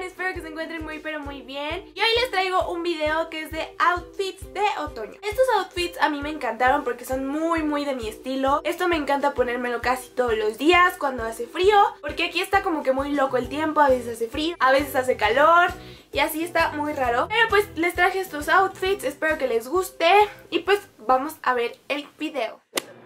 Espero que se encuentren muy pero muy bien. Y hoy les traigo un video que es de outfits de otoño. Estos outfits a mí me encantaron porque son muy de mi estilo. Esto me encanta ponérmelo casi todos los días cuando hace frío, porque aquí está como que muy loco el tiempo. A veces hace frío, a veces hace calor y así está muy raro. Pero pues les traje estos outfits, espero que les guste. Y pues vamos a ver el video.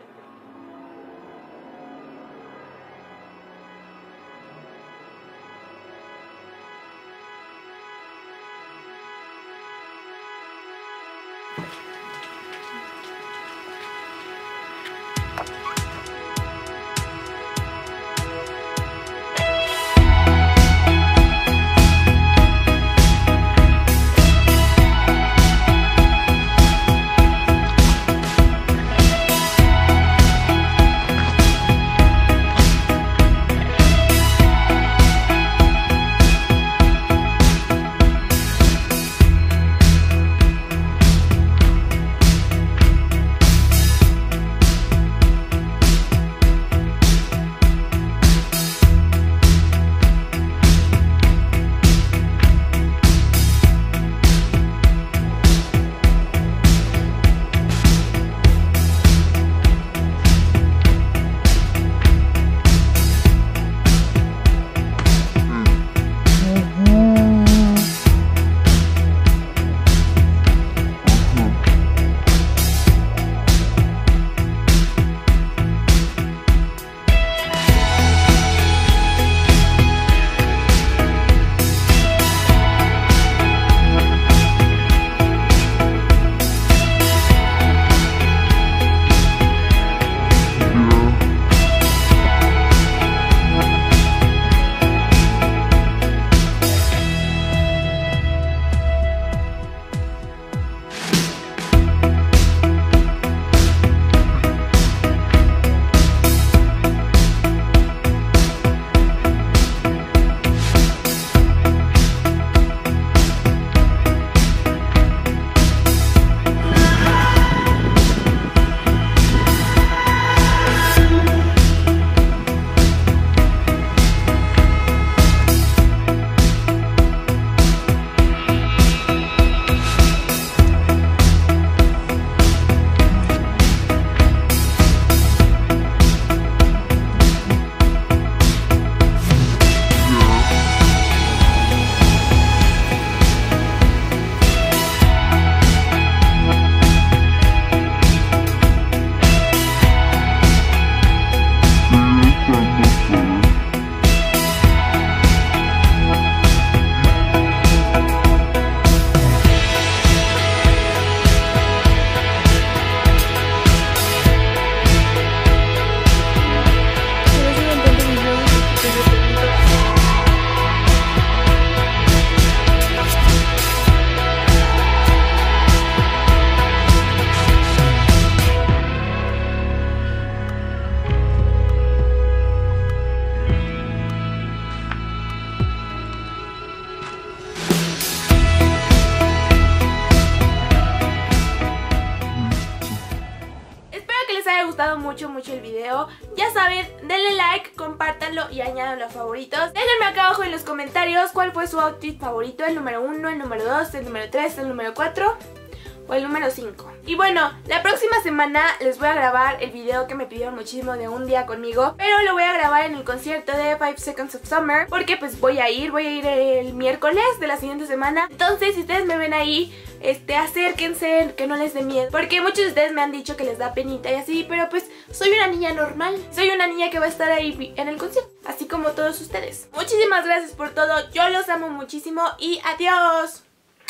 Mucho el video. Ya saben, denle like, compártanlo y añádanlo a favoritos. Déjenme acá abajo en los comentarios cuál fue su outfit favorito, el número 1, el número 2, el número 3, el número 4 o el número 5. Y bueno, la próxima semana les voy a grabar el video que me pidieron muchísimo de un día conmigo, pero lo voy a grabar en el concierto de 5 Seconds of Summer, porque pues voy a ir el miércoles de la siguiente semana. Entonces si ustedes me ven ahí, acérquense, que no les dé miedo, porque muchos de ustedes me han dicho que les da penita y así, pero pues soy una niña normal, soy una niña que va a estar ahí en el concierto, así como todos ustedes. Muchísimas gracias por todo, yo los amo muchísimo y adiós.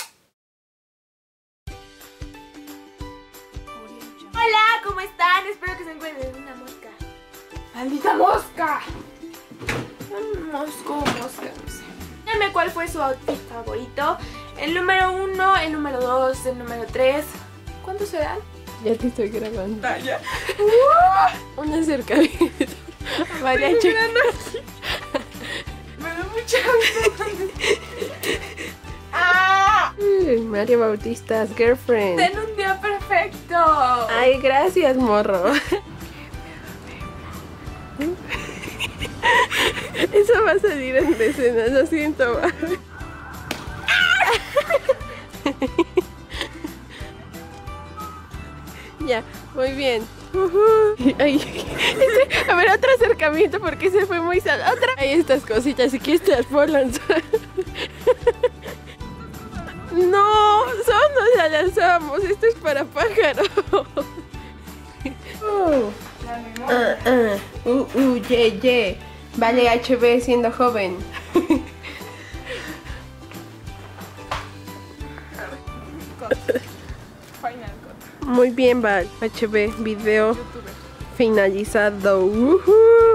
Hola, ¿cómo están? Espero que se encuentren. Una mosca. ¡Maldita mosca! Mosca, no sé. Díganme cuál fue su outfit favorito. El número 1, el número 2, el número 3. ¿Cuántos serán? Ya te estoy grabando. Ah, ya. Un acercamiento. Vaya, estoy mirando aquí. Me da mucha ¡Ah! Mario Bautista's girlfriend. Ten un día perfecto. Ay, gracias, morro. Eso va a salir en escena, lo siento. Ya, muy bien. Ay, a ver, otro acercamiento porque se fue muy sal. Otra. Hay estas cositas, si quieres te las puedo lanzar. No, solo nos la lanzamos. Esto es para pájaro. Ye. Vale, HB siendo joven. Muy bien, Val. HB, video finalizado.